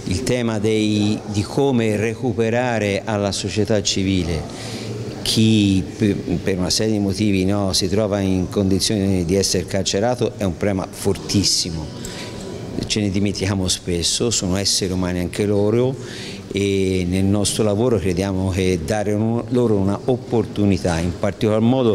il tema di come recuperare alla società civile chi per una serie di motivi si trova in condizioni di essere carcerato è un problema fortissimo, ce ne dimentichiamo spesso, sono esseri umani anche loro e nel nostro lavoro crediamo che dare loro una opportunità, in particolar modo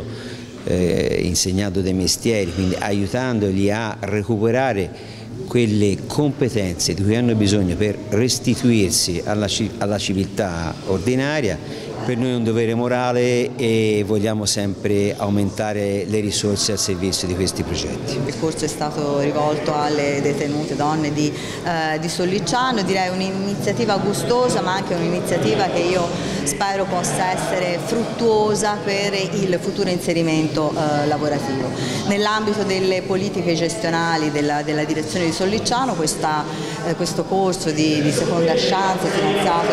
insegnando dei mestieri, quindi aiutandoli a recuperare quelle competenze di cui hanno bisogno per restituirsi alla civiltà ordinaria. Per noi è un dovere morale e vogliamo sempre aumentare le risorse al servizio di questi progetti. Il corso è stato rivolto alle detenute donne di Sollicciano, direi un'iniziativa gustosa ma anche un'iniziativa che io spero possa essere fruttuosa per il futuro inserimento lavorativo. Nell'ambito delle politiche gestionali della direzione di Sollicciano questo corso di seconda chance finanziato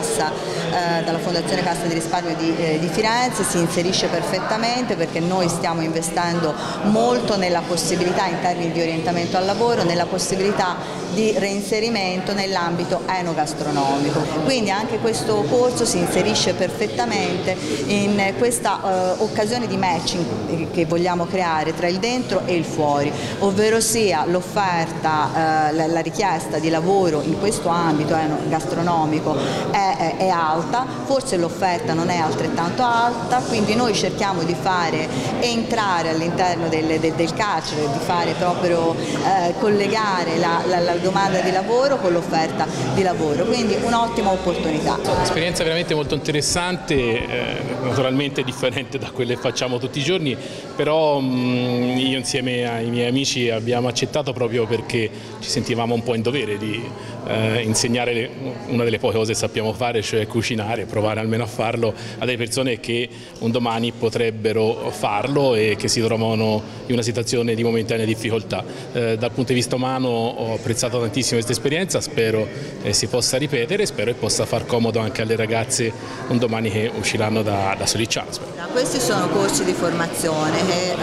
dalla Fondazione Cassa di Risparmio di Firenze si inserisce perfettamente perché noi stiamo investendo molto nella possibilità in termini di orientamento al lavoro, nella possibilità di reinserimento nell'ambito enogastronomico. Quindi anche questo corso si inserisce perfettamente in questa occasione di matching che vogliamo creare tra il dentro e il fuori, ovvero sia l'offerta, la richiesta di lavoro in questo ambito enogastronomico è alta, forse l'offerta non è altrettanto alta, quindi noi cerchiamo di fare entrare all'interno del carcere, di fare proprio collegare la domanda di lavoro con l'offerta di lavoro, quindi un'ottima opportunità. Un'esperienza veramente molto interessante, naturalmente differente da quelle che facciamo tutti i giorni, però io insieme ai miei amici abbiamo accettato proprio perché ci sentivamo un po' in dovere di insegnare una delle poche cose che sappiamo fare, cioè cucinare, provare almeno a farlo a delle persone che un domani potrebbero farlo e che si trovano in una situazione di momentanea difficoltà. Dal punto di vista umano ho apprezzato tantissimo questa esperienza, spero si possa ripetere e spero che possa far comodo anche alle ragazze un domani che usciranno da Sollicciano. Questi sono corsi di formazione che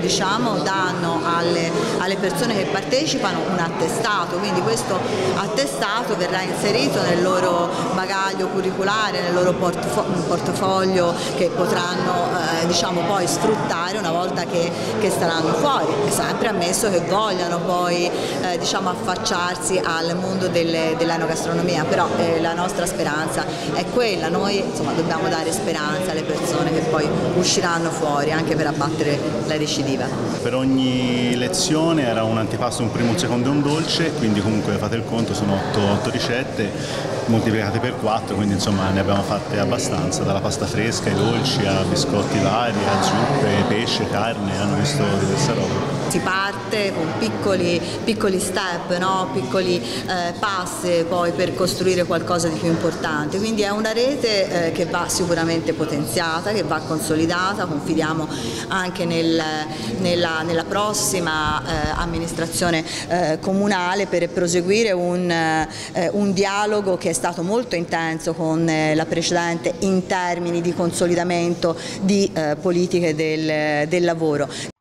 danno alle persone che partecipano un attestato, quindi questo attestato verrà inserito nel loro bagaglio curriculare, nel loro portafoglio che potranno poi sfruttare una volta che staranno fuori, sempre ammesso che vogliano poi affacciarsi al mondo dell'enogastronomia, però la nostra speranza è quella, noi dobbiamo dare speranza alle persone che poi usciranno fuori anche per abbattere la recidiva. Per ogni lezione era un antipasto, un primo, un secondo e un dolce, quindi comunque fate il conto, sono 8 ricette moltiplicate per 4, quindi insomma ne abbiamo fatte abbastanza, dalla pasta fresca ai dolci a biscotti vari, a zuppe, pesce, carne, hanno visto diverse robe. Si parte con piccoli step, piccoli passi poi per costruire qualcosa di più importante, quindi è una rete che va sicuramente potenziata, che va consolidata, confidiamo anche nella prossima amministrazione comunale per proseguire un dialogo che è stato molto intenso con la precedente in termini di consolidamento di politiche del lavoro.